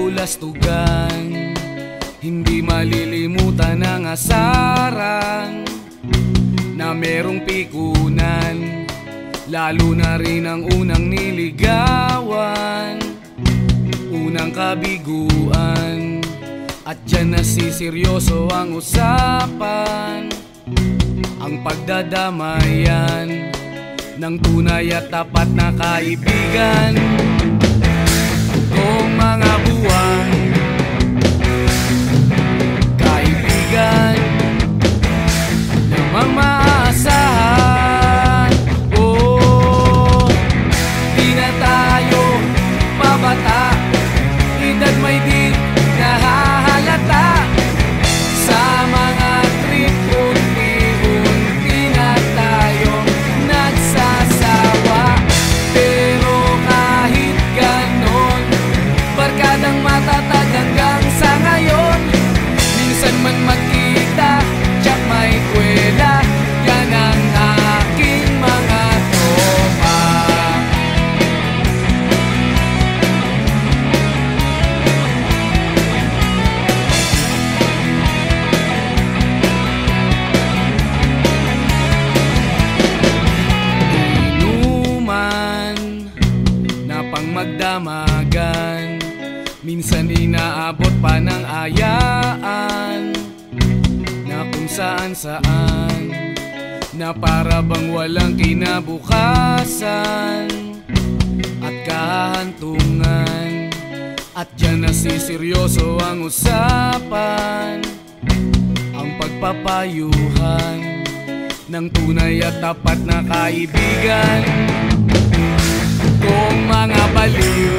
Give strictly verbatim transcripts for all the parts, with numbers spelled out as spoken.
kabulastugan, hindi malilimutan ang asaran na merong pikunan, lalo na rin ang unang niligawan, unang kabiguan. At dyan nasiseryoso ang usapan, ang pagdadamayan ng tunay at tapat na kaibigan. Kung mga buwan, kaibigan namang maaasahan. Oh, di na tayo pabata, edad may di nahahalata. Sa mga trip unti-unti na tayong nagsasawa. Pero kahit ganon, barkadang matatag hanggang sa ngayon. Minsan man magkita, tsak may kwela, yan ang aking mga tropa. Inuman na pang magdamagan, minsan inaabot pa ng ayaan na kung saan-saan, na para bang walang kinabukasan at kahantungan. At dyan nasiseryoso ang usapan, ang pagpapayuhan ng tunay at tapat na kaibigan. Kung mga baliw,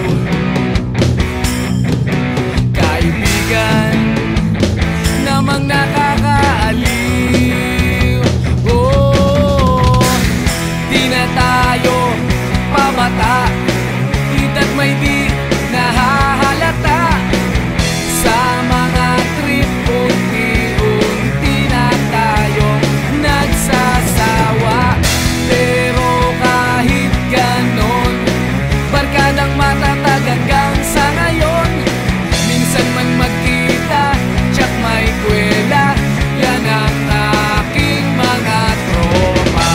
kaibigan namang nakakaaliw. Oh, di na tayo pabata, edad may di nahahalata. Sa mga trip unti-unti na tayong nagsasawa. Pero kahit ganon, barkadang matatag hanggang sa ngayon. Minsan man magkita, tsak may kwela, yan ang aking mga tropa.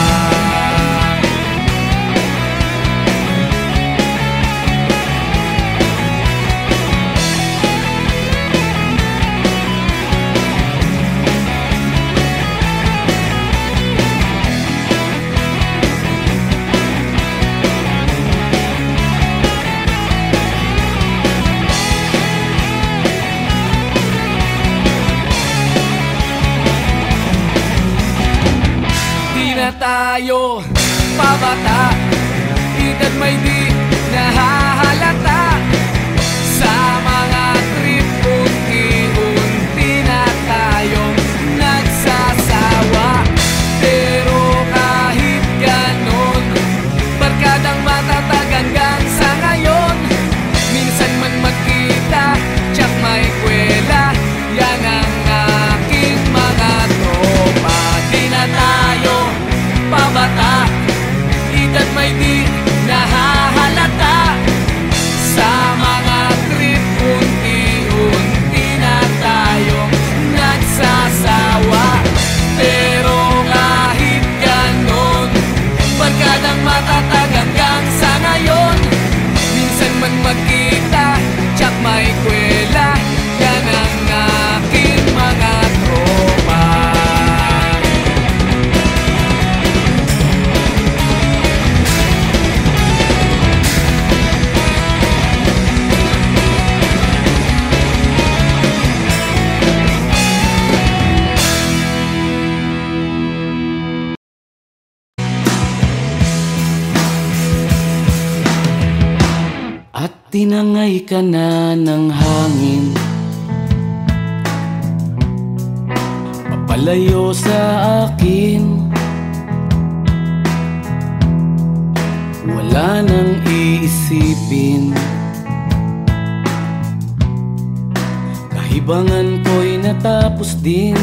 Tayo pabata, edad may di nahahalata. Sa mga trip unti-unti na tayong nagsasawa. Pero kahit ganon, barkadang matatag hanggang sa ngayon. Minsan man magkita, tsak may kwela, yan ang aking mga tropa. Di na tayo pabata, edad may di nahahalata. Sa mga trip unti-unti na tayong nagsasawa. Pero kahit ganon, barkadang matatag hanggang sa ngayon. Minsan man magkita, tsak may kwela, yan ang aking mga tropa. Tinangay ka na ng hangin, papalayo sa akin. Wala nang iisipin, kahibangan ko'y natapos din.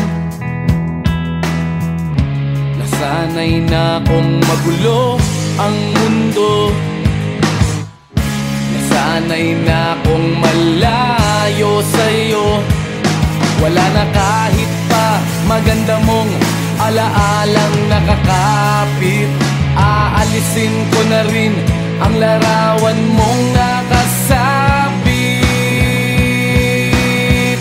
Nasanay na kong magulo ang mundo, nasanay na kong malayo. tayo sa'yo. Wala na kahit pa maganda mong alaalang nakakapit. Aalisin ko na rin ang larawan mong nakasabit.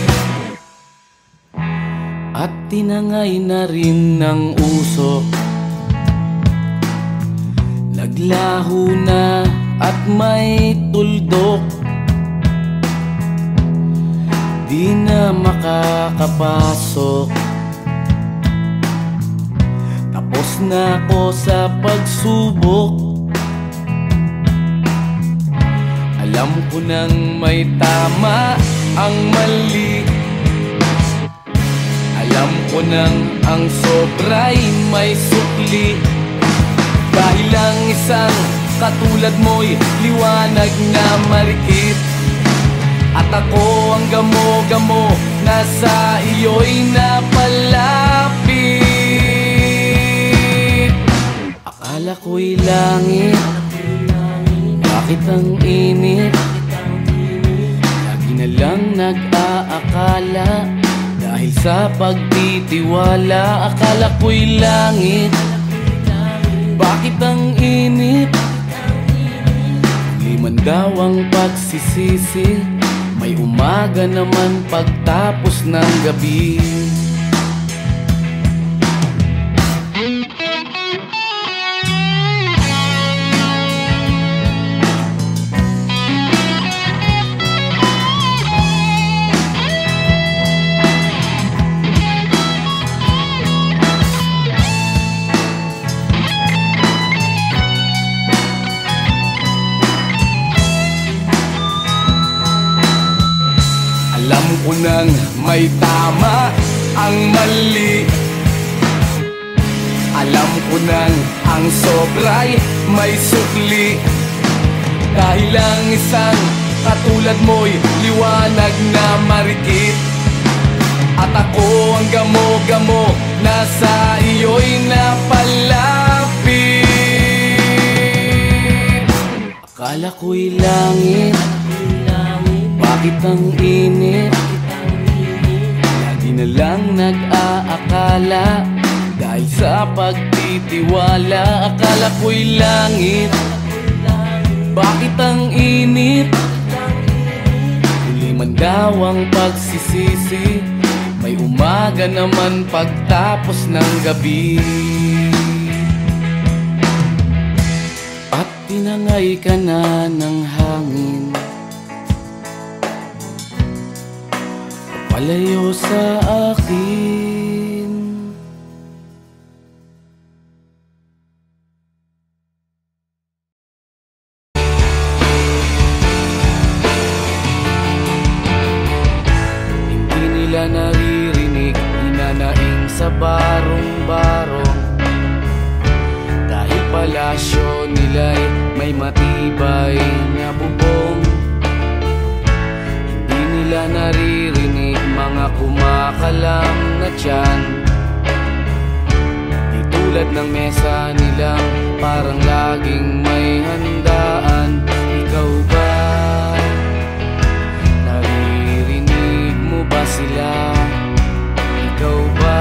At tinangay na rin ng usok, naglaho na at may tuldok. Di na makakapasok. Tapos na ako sa pagsubok. Alam ko nang may tama ang mali. Alam ko nang ang sobra'y may sukli. Dahil lang isang katulad mo'y liwanag na marikit. At ako ang gamo-gamo na sa iyo'y napalapit. Akala ko'y langit, bakit ang init? Lagi na lang nag-aakala, dahil sa pagtitiwala. Akala ko'y langit, bakit ang init? Di man daw ang pagsisisi, may umaga naman pagtapos ng gabi. Alam ko nang may tama ang mali. Alam ko nang ang sobra'y may sukli. Dahil lang isang katulad mo'y liwanag na marikit. At ako ang gamo-gamo na sa iyo'y napalapit. Akala ko'y langit, bakit ang init? Lagi na lang nag-aakala, dahil sa pagtitiwala. Akala ko'y langit, bakit ang init? Huli man daw ang pagsisisi, may umaga naman pagtapos ng gabi. At tinangay ka na ng hangin, palayo sa akin. Hindi nila naririnig, hinanaing sa barong-barong. Dahil palasyo nila'y may matibay na bubong. Hindi nila naririnig mga kumakalam na tiyan. Di tulad ng mesa nilang parang laging may handaan. Ikaw ba? Naririnig mo ba sila? Ikaw ba?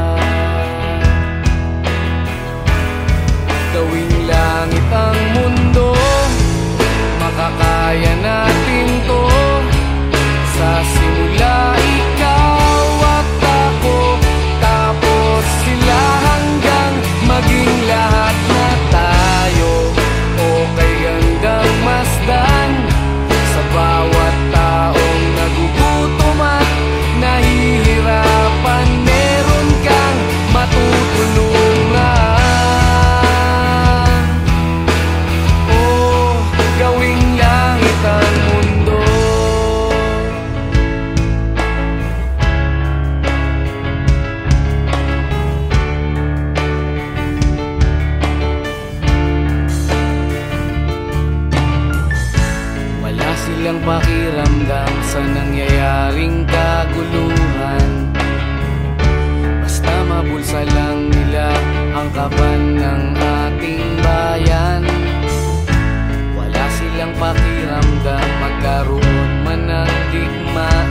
Gawing langit ang mundo, makakaya natin to. Sa simula ikaw at ako, tapos sila, hanggang maging lahat na tayo. Okay hanggang masdan sa bawat taong nagugutom at nahihirapan. Meron kang matutulungan. Oh, gawing langit ang mundo. Silang pakiramdam sa nangyayaring kaguluhan. Basta mabulsa lang nila ang kaban ng ating bayan. Wala silang pakiramdam magkaroon man ng digmaan.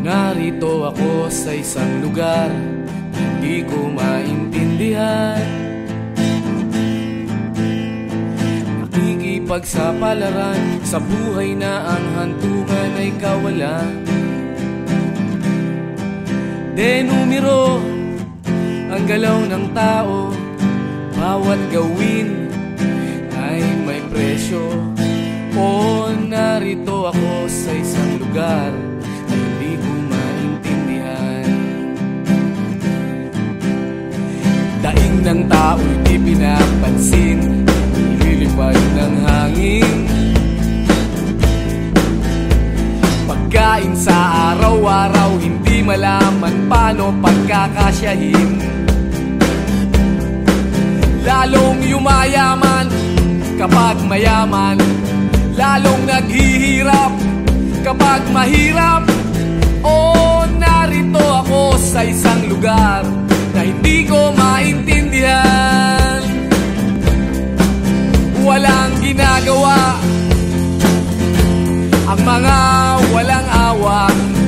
Narito ako sa isang lugar, hindi ko maintindihan. Nakikipagsapalaran sa buhay na ang hantungan ay kawalan. Denumero ang galaw ng tao, bawat gawin ay may presyo. O narito ako sa isang lugar na hindi ko maintindihan. Daing ng tao'y di pinapansin, ililipad ng hangin. Pagkain sa araw-araw, hindi malaman paano pagkakasyahin. Lalong yumayaman kapag mayaman, lalong naghihirap kapag mahirap. O narito ako sa isang lugar na hindi ko maintindihan. Walang ginagawa ang mga walang awa,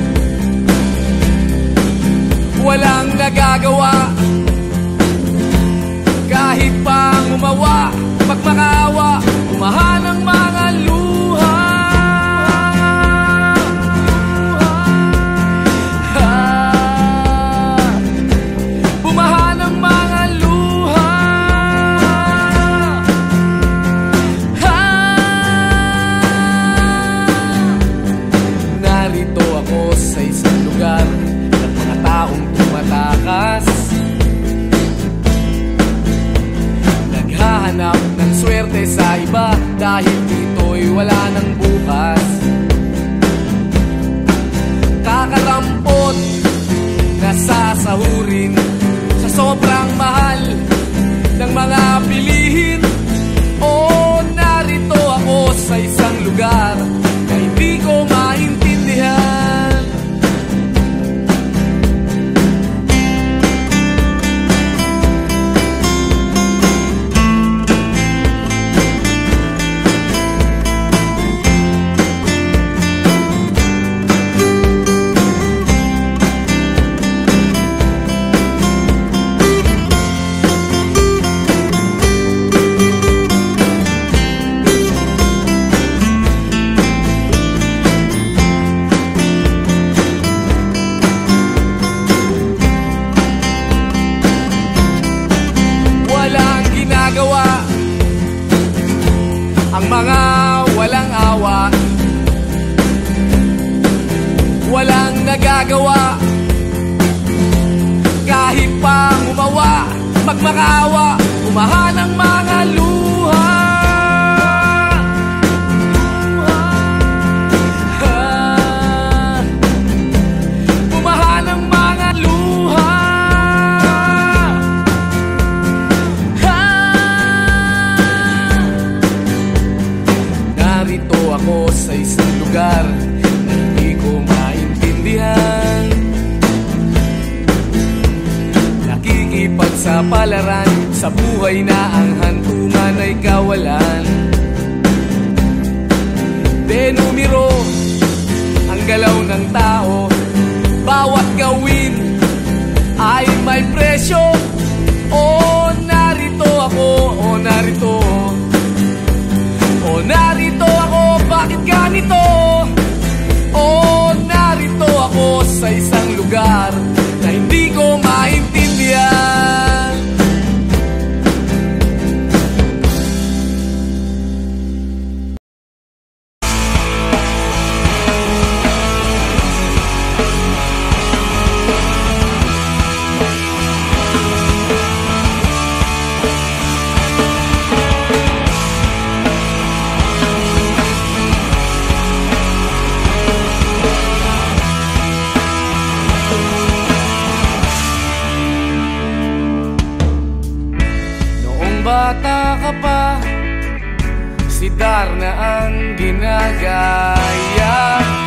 walang nagagawa kahit pang umawa, magmakaawa, umahan ang mga luha. Bumahan ang mga luha. Narito ako sa isang lugar ng mga taong tumatakas, naghahanap ng swerte sa iba dahil dito'y wala ng bukas. Kakarampot na sasahurin sa sobrang mahal ng mga bilihin. O narito ako sa isang lugar na hindi ko maintindihan. Ang mga walang awa, walang nagagawa kahit pang umawa, magmakaawa, umahan ang mga luha. Umahan ang mga luha. Narito ako sa isang lugar na hindi ko maintindihan. Nakikipagsapalaran sa buhay na ang hantungan ay kawalan. Denumero ang galaw ng tao, bawat gawin ay may presyo. O narito ako, o narito, o narito ako, bakit ganito? O narito ako sa isang lugar na hindi ko maintindihan. Bata ka pa, si Darna ang ginagaya.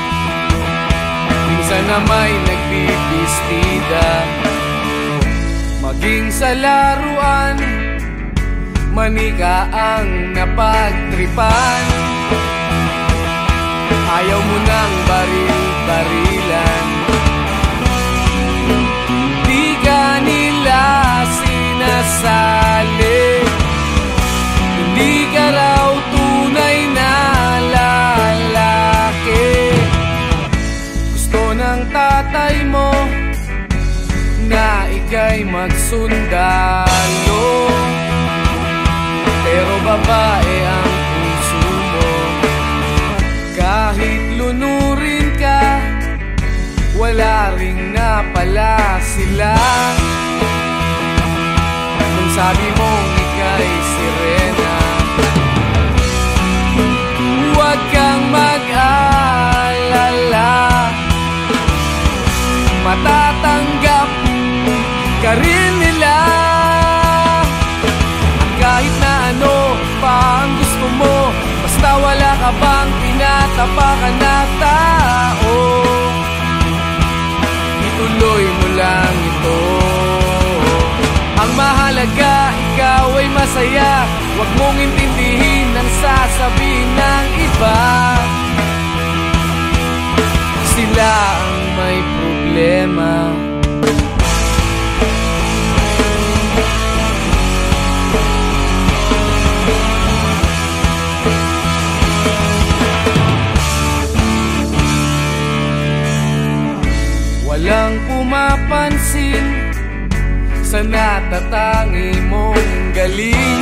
Minsan na may nagbibistida, maging sa laruan, manika ang napagtripan. Ayaw mo nang baril-barilan, tatay mo na ika'y magsundalo, pero babae ang puso mo. Kahit lunurin ka, wala ring napala sila. Kung sabi mong ika'y sirena, huwag kang mag-alala, matatanggap ka rin nila. Kahit na ano pa ang gusto mo, basta wala ka bang tinatapakan na tao, ituloy mo lang ito. Ang mahalaga, ikaw ay masaya. Huwag mong intindihin ang sasabihin ng iba. Sila ang may problema. Walang pumapansin sa natatangi mong galing.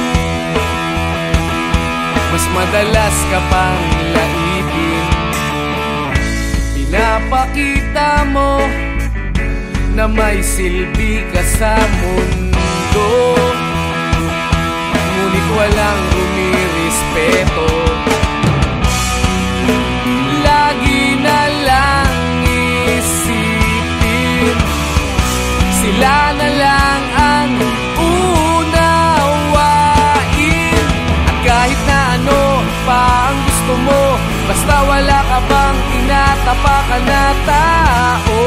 Mas madalas ka pang laipin. Pinapakita mo na may silbi ka sa mundo, ngunit walang rumirespeto. Lagi na lang isipin, sila na lang ang unawain. At kahit na ano pa ang gusto mo, basta wala ka bang tinatapakan na tao,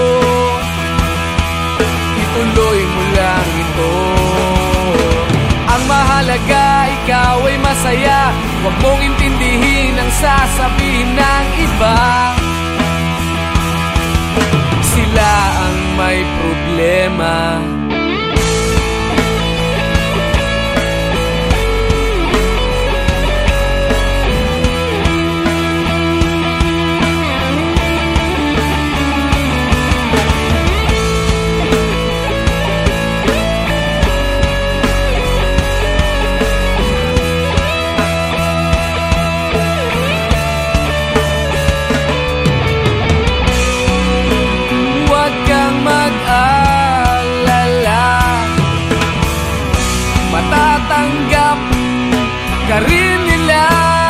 ituloy mo lang ito. Ang mahalaga, ikaw ay masaya. Huwag mong intindihin ang sasabihin ng iba. Sila ang may problema. Matatanggap ka rin nila.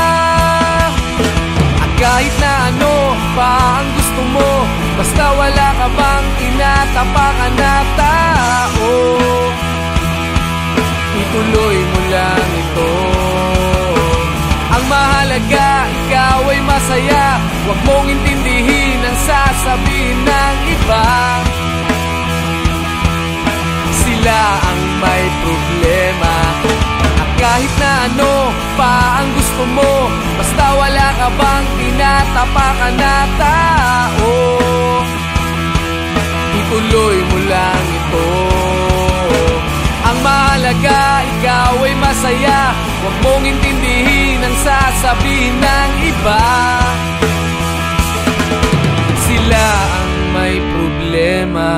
At kahit na ano pa ang gusto mo, basta wala ka bang tinatapakan na tao, ituloy mo lang ito. Ang mahalaga, ikaw ay masaya. Huwag mong intindihin ang sasabihin ng iba. Sila ang may problema. At kahit na ano pa ang gusto mo, basta wala ka bang tinatapakan na tao, ituloy mo lang ito. Ang mahalaga, ikaw ay masaya. Huwag mong intindihin ang sasabihin ng iba. Sila ang may problema.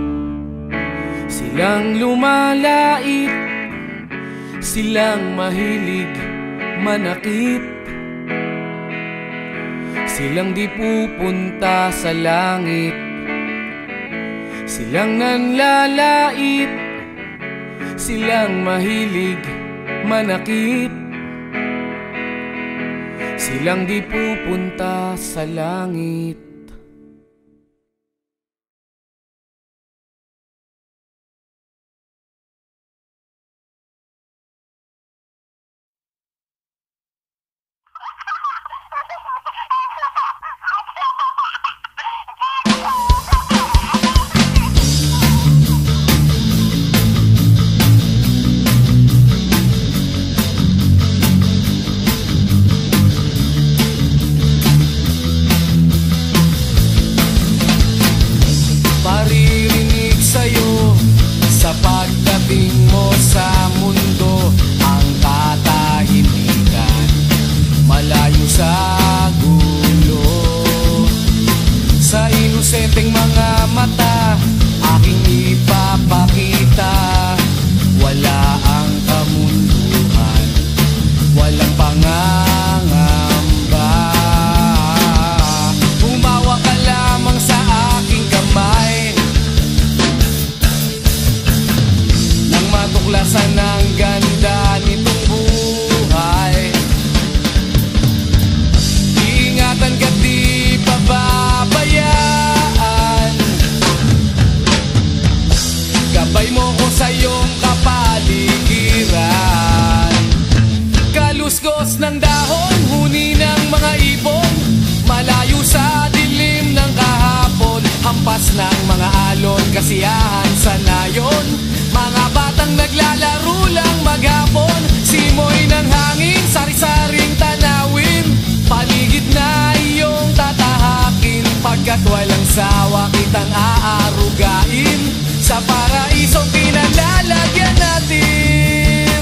Silang lumalait, silang mahilig manakit, silang di pupunta sa langit, silang nanlalait, silang mahilig manakit, silang di pupunta sa langit. Sa inosenteng mga mata, aking ipapakita. Wala ang kamunduhan, walang pangangamba. Humawa ka lamang sa aking kamay, nang matuklasan ang ganda nitong buhay. Ingatan ka't di pababayaan, gabay mo ko sa iyong kapaligiran. Kaluskos ng dahon, huni ng mga ibon, malayo sa dilim ng kahapon. Hampas ng mga alon, kasiyahan sa nayon. Mga batang naglalaro lang maghapon, simoy ng hangin, sari-saring tanawin. Paligid na iyong tatahakin, pagkat walang sawa kitang aarugain. Sa paraisong pinalalagyan natin.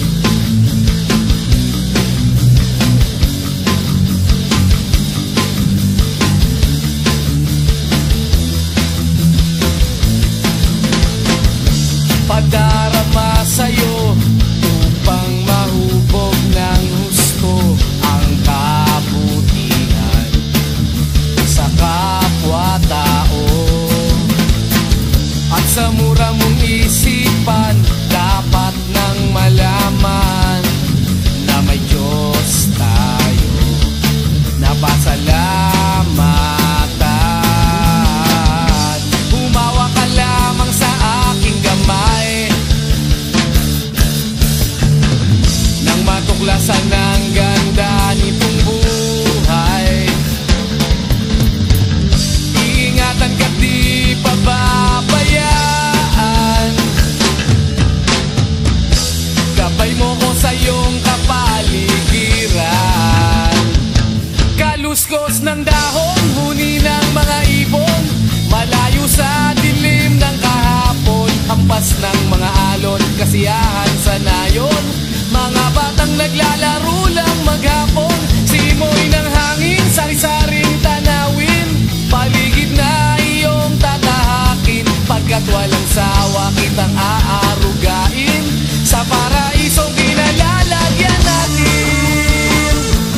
Padarama sa'yo upang mahubog ng husto ang kabutihan sa kapwa-tao. At sa mura mong isipan, dapat nang malaman na may Diyos tayo na pasalamatan. Humawa ka lamang sa aking gamay, nang matuklasan ang ganda nitong buhay. Iingatan ka't di pababayaan, gabay mo ko sa iyong kapaligiran. Kaluskos ng dahon, huni ng mga ibon, malayo sa dilim ng kahapon. Hampas ng mga alon, kasiyahan sa nayon. Mga batang naglalaro lang maghapon, simoy ng hangin, sari-saring tanawin. Paligid na iyong tatahakin, pagkat walang sawa kitang aarugain. Sa paraisong pinalalagyan natin.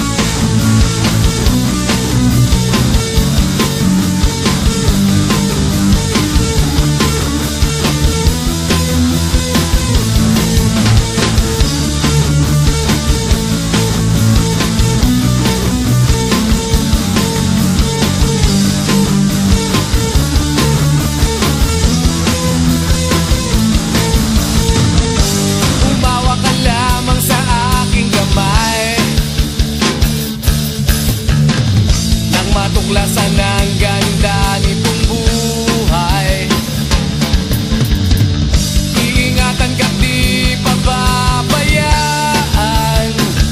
Umawa ka lamang sa aking kamay, nang matuklasan ang ganda nitong buhay. Iingatan ka't di pababayaan,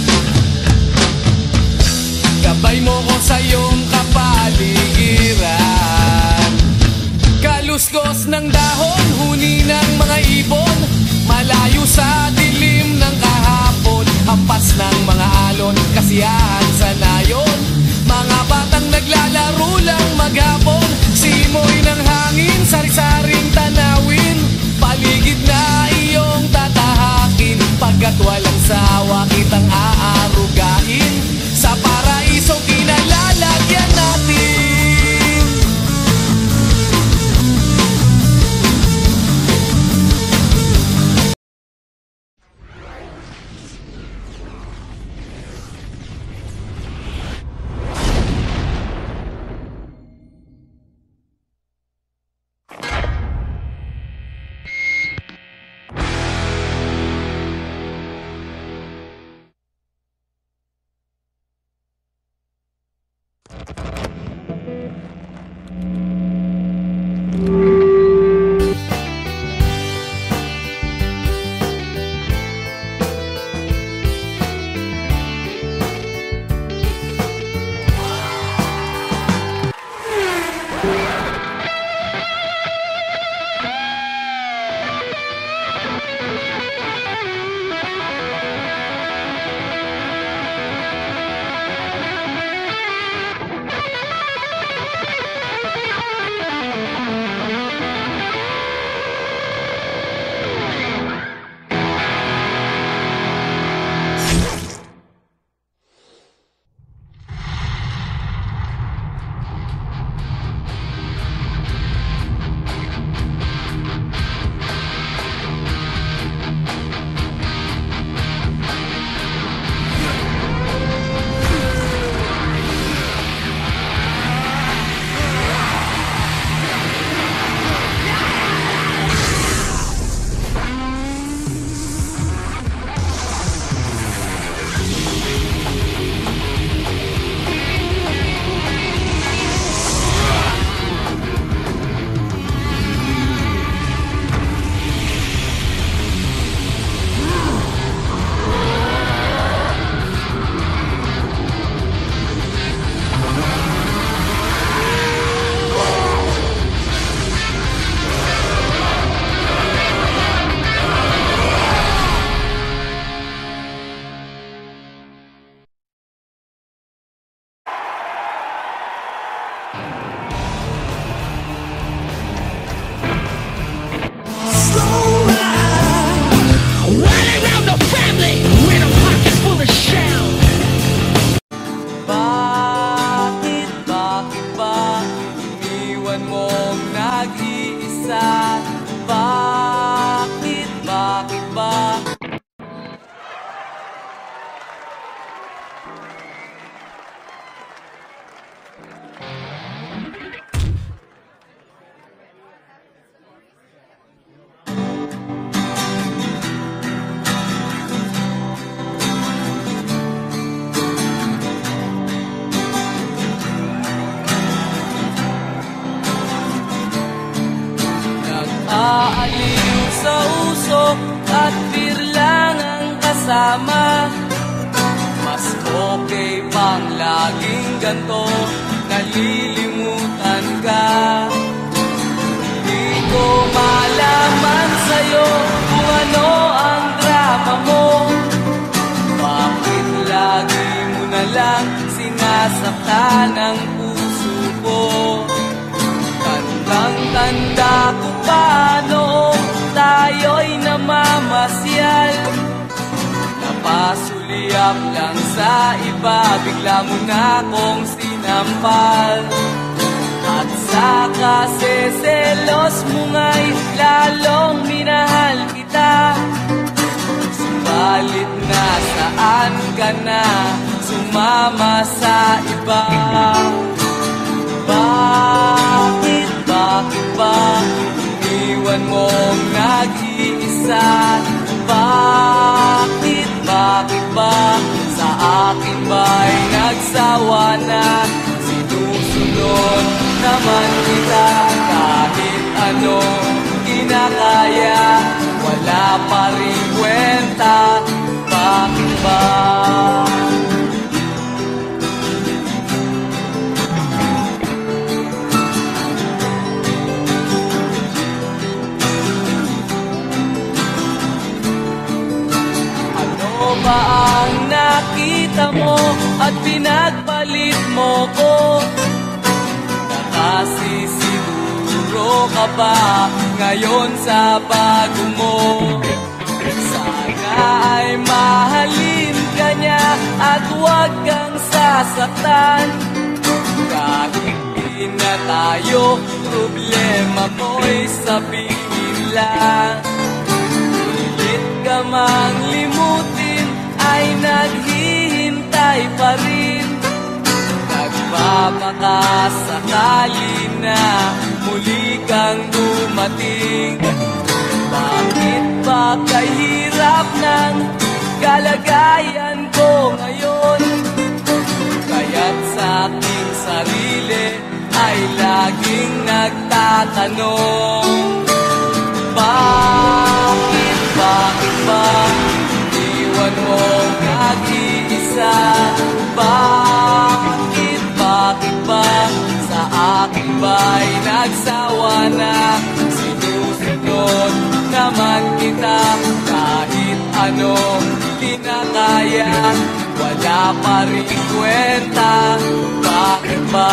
gabay mo ko sa iyong kapaligiran. Kaluskos ng dahon, huni ng mga ibon, malayo sa dilim ng kahapon. Hampas ng mga alon, kasiyahan sa nayon. Mga batang naglalaro lang maghapon, simoy ng hangin, sari-saring tanawin. Paligid na iyong tatahakin, pagkat walang sawa kitang aarugain. Sa paraisong pinalalagyan natin. mong nag-iisa? Bakit, bakit ba? Aaliw sa usok at birlang ang kasama. Mas okay pang laging ganto, nalilimutan ka. Di ko malaman sa'yo kung ano ang drama mo. Bakit lagi mo na lang sinasaktan ang puso ko? Tandang-tanda ko pa noong tayo'y namamasyal. Napasulyap lang sa iba, bigla mo na akong sinampal. At sa kaseselos mo nga'y lalong minahal kita. Subalit nasaan ka na, sumama sa iba. Bakit, bakit ba iniwan mong nag-iisa? Bakit, bakit ba sa akin ba'y nagsawa na? Sinusunod naman kita kahit anong kinakaya, wala pa rin kwenta. Bakit ba? Ba ang nakita mo at pinagpalit mo ko? Nakasisiguro ka ba ngayon sa bago mo? Sana ay mahalin ka niya at huwag kang sasaktan. Kahit di na tayo, problema mo'y sabihin lang. Pilit ka mang limutin, ay naghihintay pa rin. Nagpapakasakali na muli kang dumating. Bakit ba kahirap ng kalagayan ko ngayon? Kaya't sa aking sarili ay laging nagtatanong. Bakit, bakit ba iwan mong nag-iisa? Bakit, bakit ba sa akin ba'y nagsawa na? Sinusunod naman kita kahit anong kinakaya, wala pa rin kwenta. Bakit ba?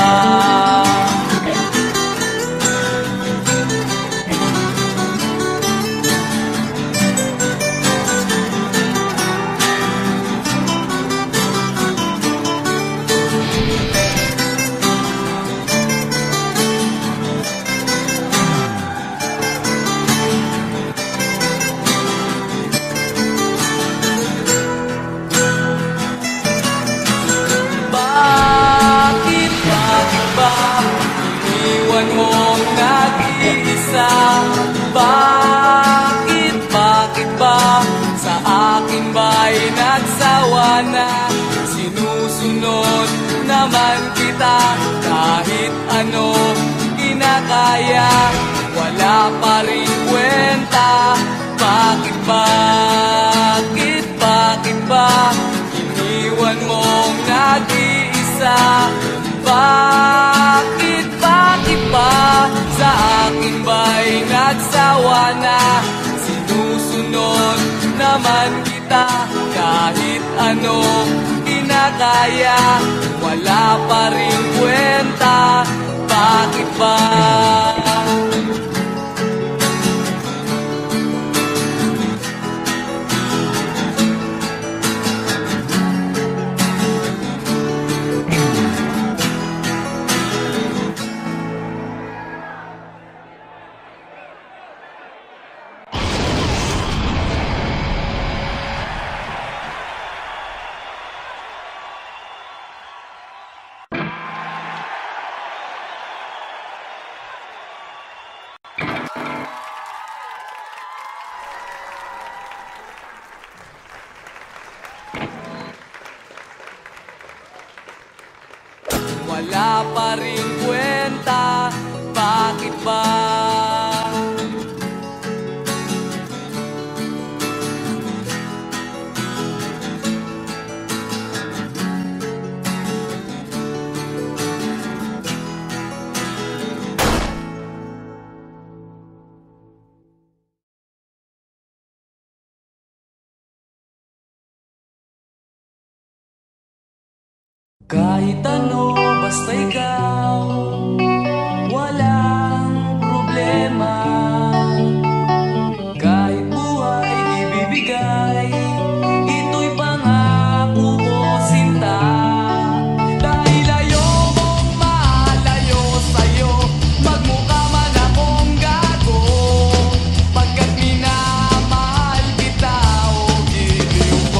Bakit, bakit ba sa akin ba'y nagsawa na? Sinusunod naman kita kahit ano kinakaya, wala pa rin kwenta. Bakit, bakit, bakit ba iniwan mong nag-iisa? Bakit, bakit ba sa akin ba'y nagsawa na? Sinusunod naman kita kahit anong kinakaya, wala pa rin kwenta. Bakit ba? Kahit ano, basta ikaw, walang problema. Kahit buhay ibibigay, ito'y pangako ko, sinta. Dahil ayokong malayo sa'yo, magmukha man akong gago, pagkat minamahal kita, o giliw ko.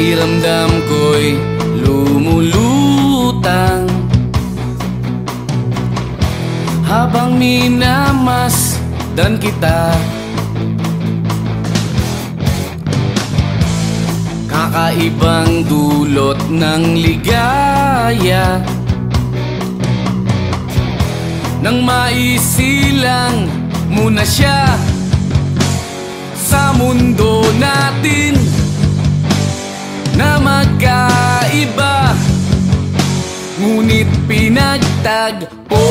Pakiramdam ko'y lumulutang habang minamasdan kita. Kakaibang dulot ng ligaya nang maisilang muna siya sa mundo natin na magkaiba, ngunit pinagtagpo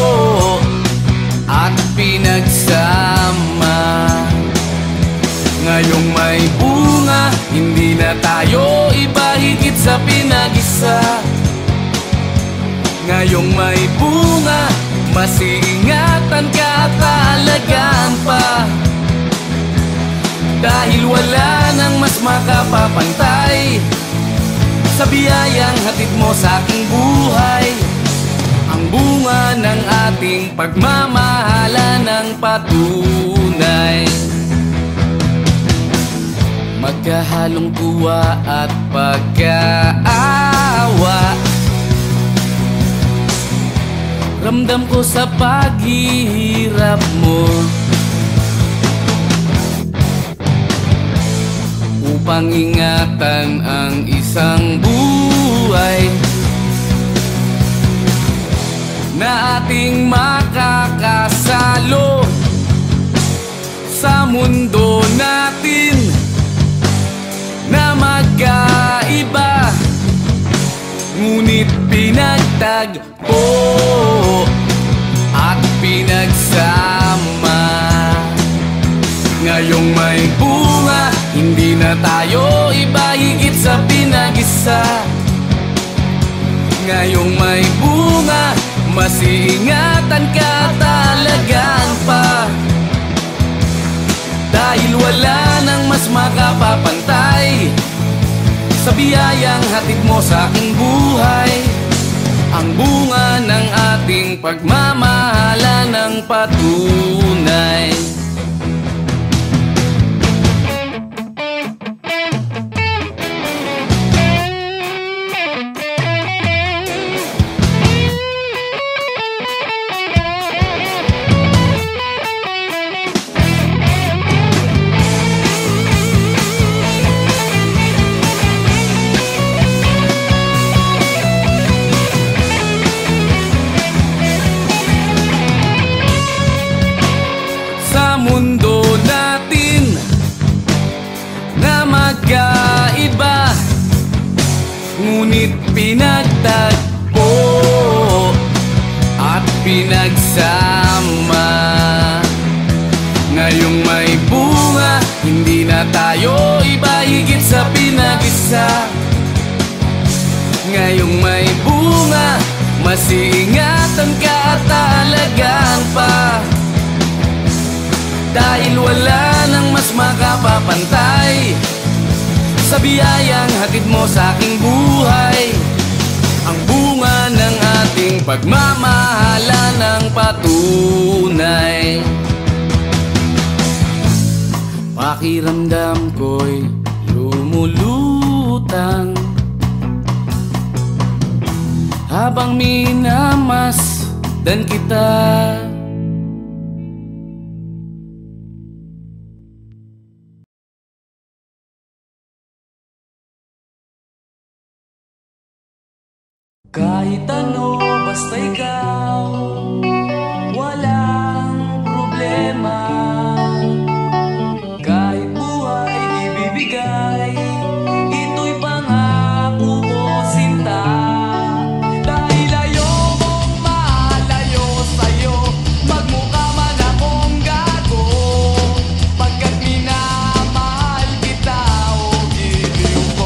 at pinagsama. Ngayong may bunga, hindi na tayo iba, higit sa pinag-isa. Ngayong may bunga, mas iingatan ka at aalagaan pa, dahil wala nang mas makapapantay sa biyayang hatid mo sa aking buhay. Ang bunga ng ating pagmamahalan ng patunay, magkahalong tuwa at pagkaawa. Ramdam ko sa paghihirap mo, upang ingatan ang isang buhay na ating makakasalo sa mundo natin na magkaiba, ngunit pinagtagpo at pinagsama. Ngayong may bunga, hindi na tayo iba, higit sa pinag-isa. Ngayong may bunga, mas iingatan ka at alagaan pa, dahil wala nang mas makapapantay sa biyayang hatid mo sa aking buhay. Ang bunga ng ating pagmamahalan ng patunay. Mundo natin na magkaiba, ngunit pinagtagpo at pinagsama. Ngayong may bunga, hindi na tayo iba, higit sa pinag-isa. Ngayong may bunga, mas iingatan ka at alagaan pa, dahil wala nang mas makapapantay sa biyayang hatid mo sa aking buhay. Ang bunga ng ating pagmamahalan ng patunay. Pakiramdam ko'y lumulutang habang minamasdan kita. Kahit ano, basta ikaw, walang problema. Kahit buhay ibibigay, ito'y pangako ko, sinta. Dahil ayokong malayo sa'yo, magmukha man akong gago, pagkat minamahal kita o giliw ko.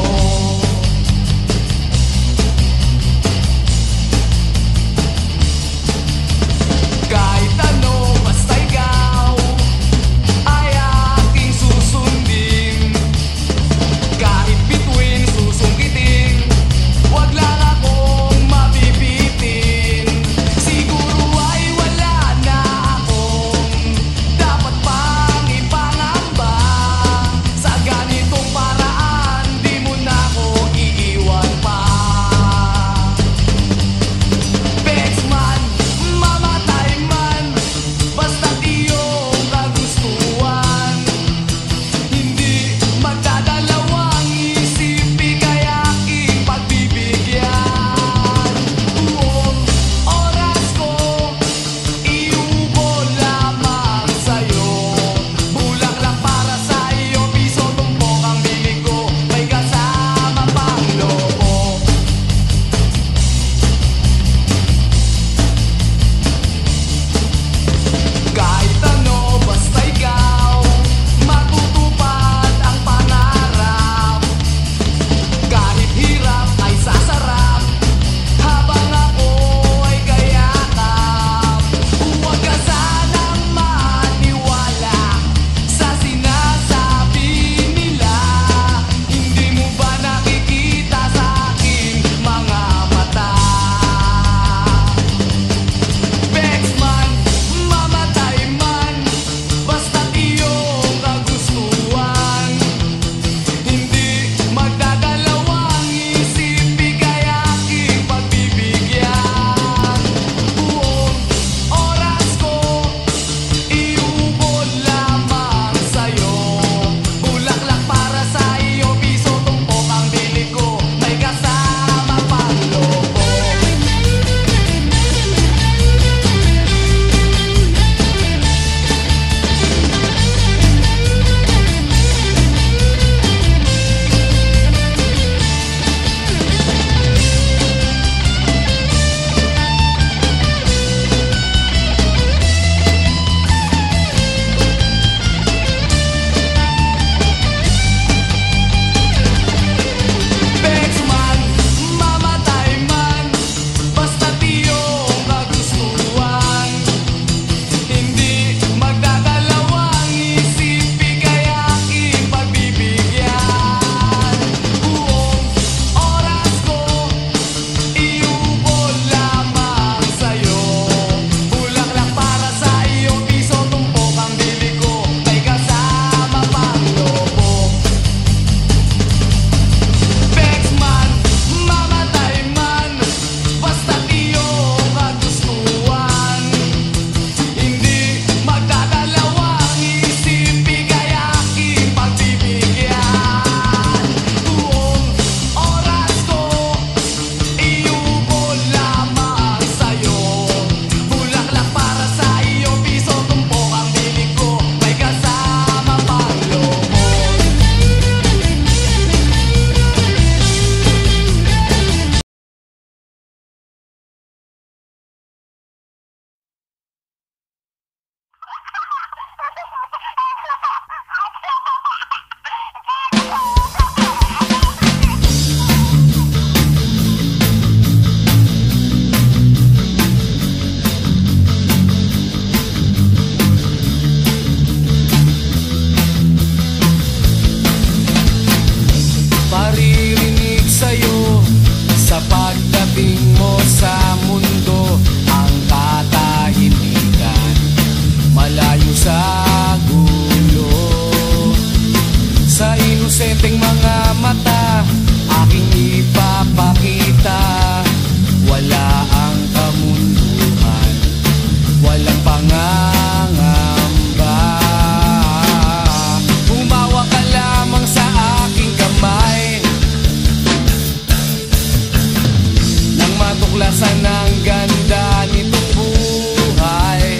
matuklasan ang ganda nitong buhay.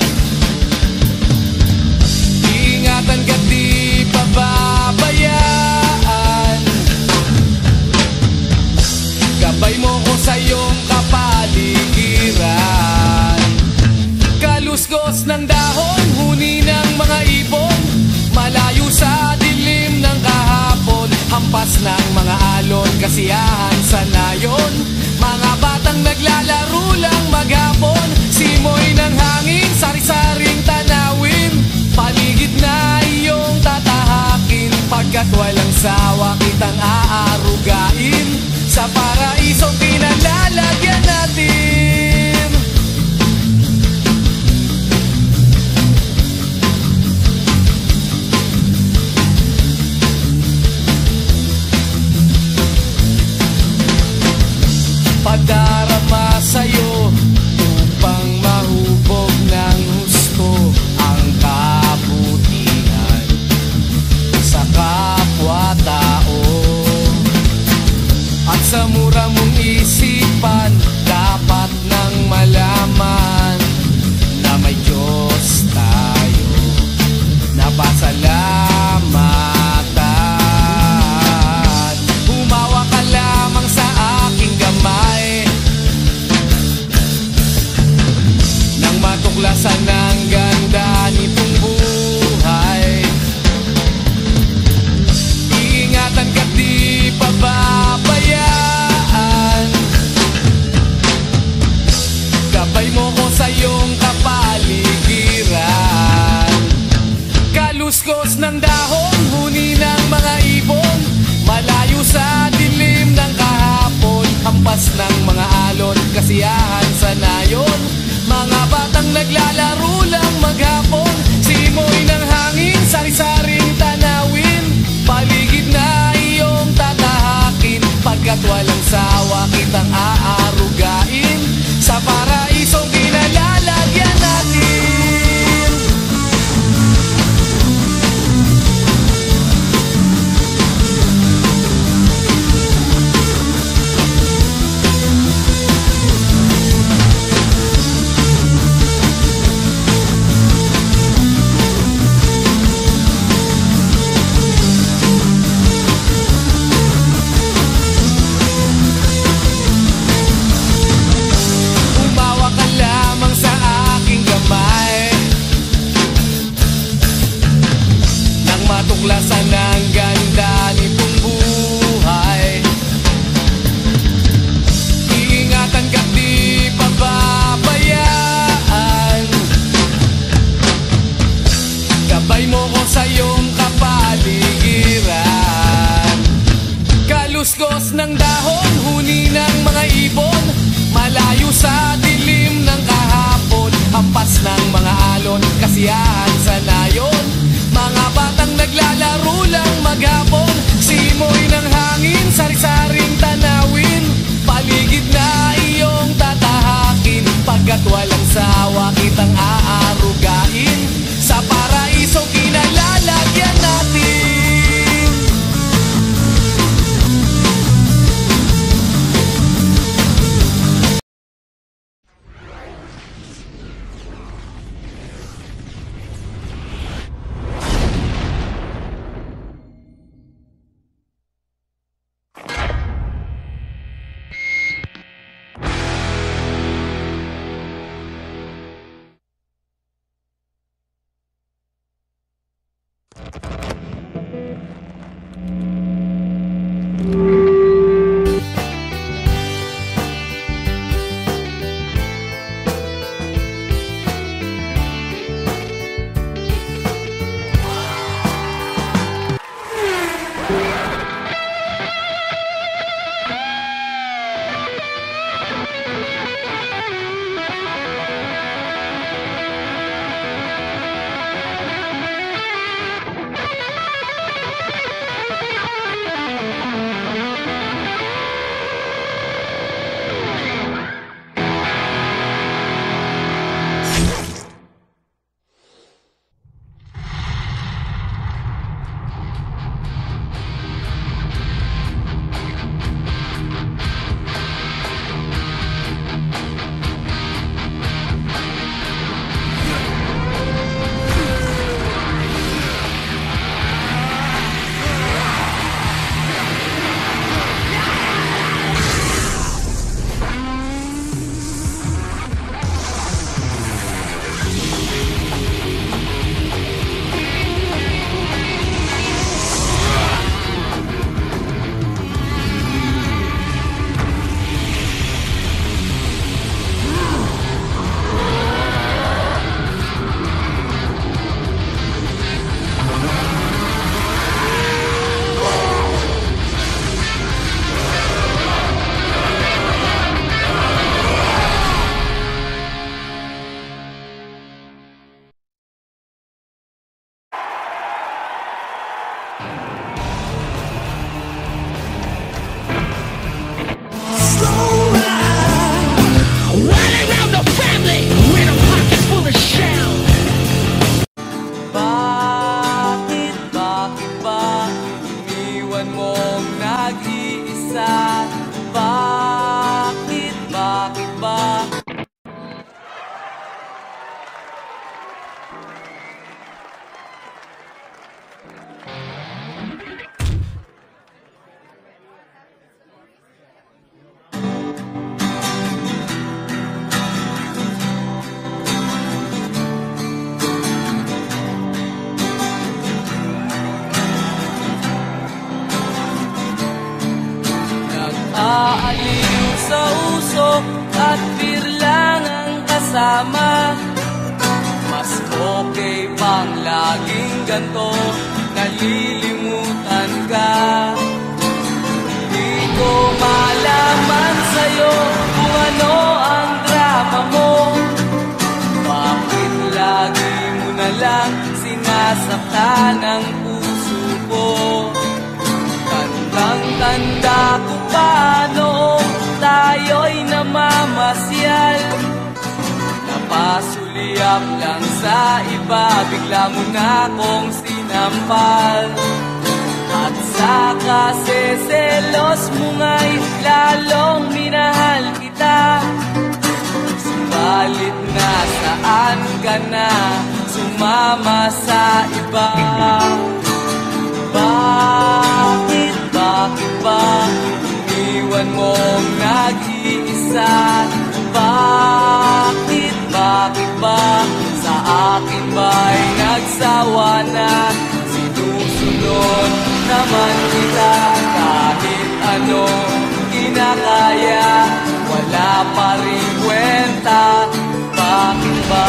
Ingatan ka't di pababayaan. Gabay mo ko sa iyong kapaligiran. Kaluskos ng dahon, huni ng mga ibon, malayo sa dilim ng kahapon. Hampas ng mga alon, kasiyahan sa nayon. Mga batang naglalaro lang maghapon. Simoy ng hangin, sari-saring tanawin. Paligid na iyong tatahakin. Pagkat walang sawa kitang aarugain. Sa paraisong pinalalagyan natin. Padarama sa'yo upang mahubog ng husto ang kabutihan sa kapwa-tao. At sa mura mong isipan, dapat nang malaman na may Diyos tayo na pasalamatan. Humawa ka lamang sa aking gamay nang matuklasan ang ganda nitong buhay. Iingatan ka't di pababayaan. Gabay mo ko sa iyong kapaligiran. Kaluskos ng dahon, huni ng mga ibon, malayo sa dilim ng kahapon. Hampas ng mga alon, kasiyahan sa nayon. Mga batang naglalaro lang maghapon. Simoy ng hangin, sari-saring tanawin. Paligid na iyong tatahakin. Pagkat walang sawa kitang aarugain. Sa paraisong pinalalagyan natin. Umawa ka lamang sa aking gamay nang matuklasan ang ganda nitong buhay. Iingatan ka't di pababayaan. Gabay mo ko sa iyong kapaligiran. Kaluskos ng dahon, huni ng mga ibon, malayo sa dilim ng kahapon. Hampas ng mga alon, kasiyahan sa nayon. Mga batang naglalaro lang maghapon. Simoy ng hangin, sari-saring tanawin. Paligid na iyong tatahakin. Pagkat walang sawa kitang aarugain. Sa paraisong kinalalagyan natin. Aliw sa usok at birlang ang kasama. Mas okay pang laging ganto, nalilimutan ka. Di ko malaman sa'yo kung ano ang drama mo. Bakit lagi mo na lang sinasaktan ang puso ko? Tandang-tanda ko pa noong tayo'y namamasyal. Napasulyap lang sa iba, bigla mo na akong sinampal. At sa kaseselos mo nga'y lalong minahal kita. Subalit nasaan ka na, sumama sa iba. Bakit, bakit ba iniwan mong nag-iisa? Bakit, bakit ba sa akin ba'y nagsawa na? Sinusunod naman kita kahit anong kinakaya, wala pa rin kwenta. Bakit ba?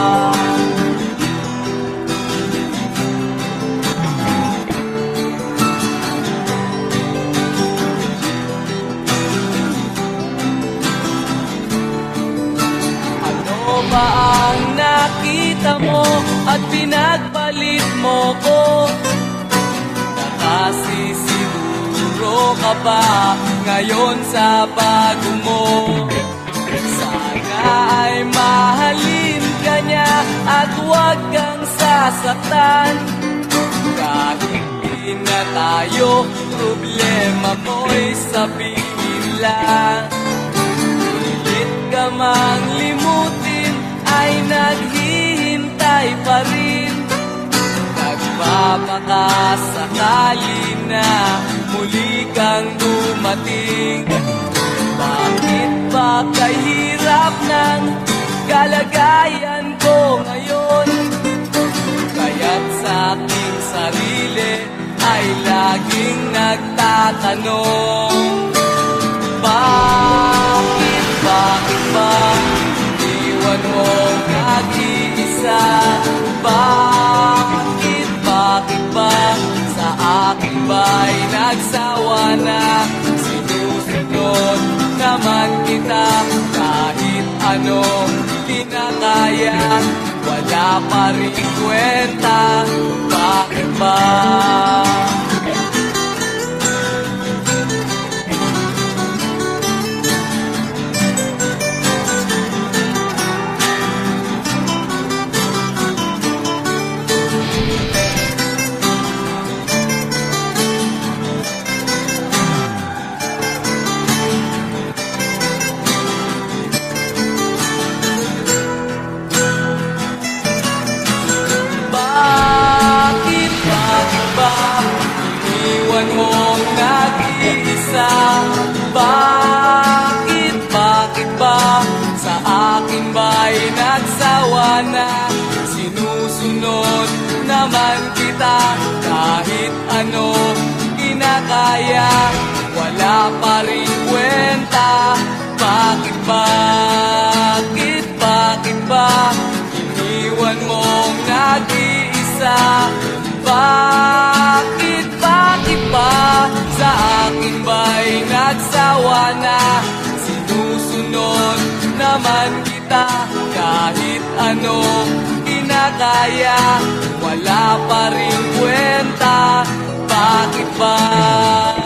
Ba ang nakita mo at pinagpalit mo ko? Nakasisiguro ka ba ngayon sa bago mo? Sana ay mahalin ka niya at huwag kang sasaktan. Kahit di na tayo, problema mo'y sabihin lang. Pilit ka mang limutin ay naghihintay pa rin. Nagpapakasakali na muli kang dumating. Bakit ba kahirap ng kalagayan ko ngayon? Kaya't sa aking sarili ay laging nagtatanong. Bakit, bakit ba iwan mong nag-iisa? Bakit, bakit ba sa akin ba'y nagsawa na? Sinusunod naman kita kahit anong kinakaya, wala pa rin kwenta. Bakit ba? Iniwan mong nag-iisa. Bakit, bakit ba sa akin ba'y nagsawa na? Sinusunod naman kita kahit ano kinakaya, wala pa rin kwenta. Bakit, bakit, bakit ba iniwan mong nag-iisa? Bakit, bakit ba sa akin ba'y nagsawa na? Sinusunod naman kita kahit anong kinakaya, wala pa rin kwenta. Bakit ba?